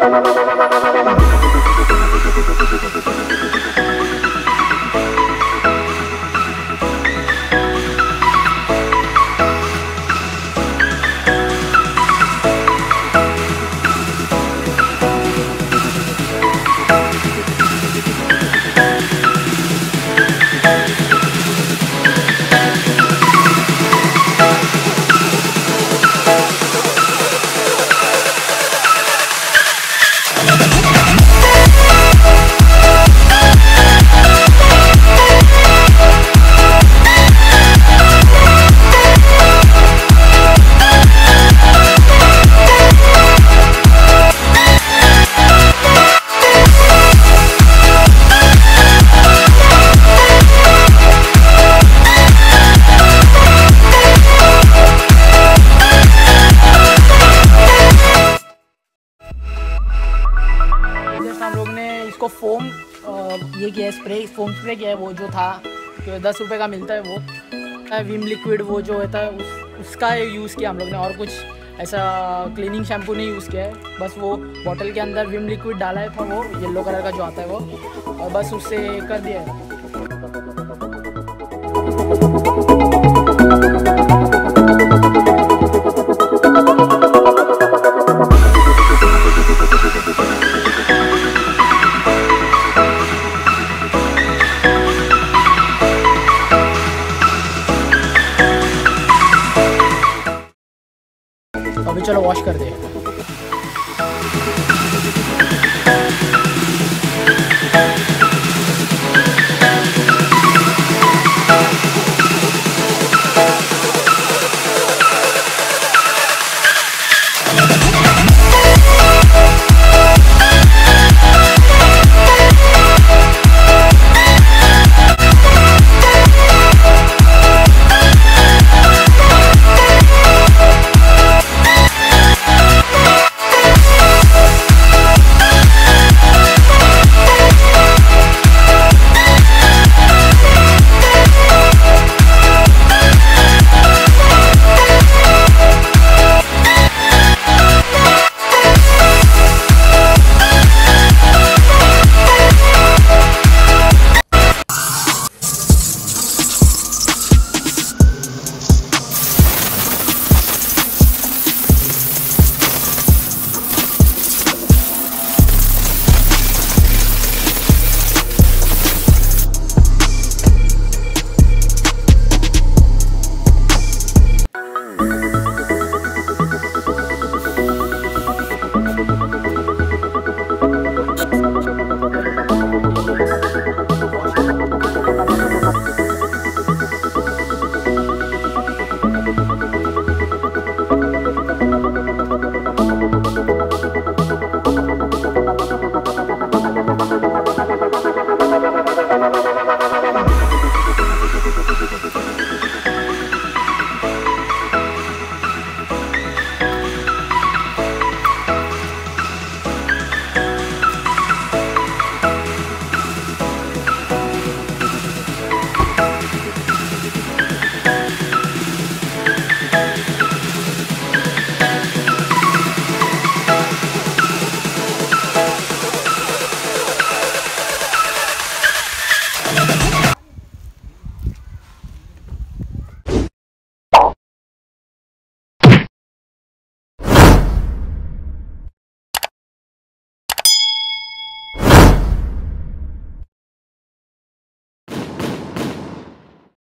इसको फोम ये किया है, फोम स्प्रे किया है, वो जो था तो 10 रुपये का मिलता है वो विम लिक्विड वो जो होता है उसका यूज़ किया हम लोग ने, और कुछ ऐसा क्लीनिंग शैम्पू नहीं यूज़ किया है। बस वो बॉटल के अंदर विम लिक्विड डाला है था, वो येलो कलर का जो आता है वो, और बस उससे कर दिया है।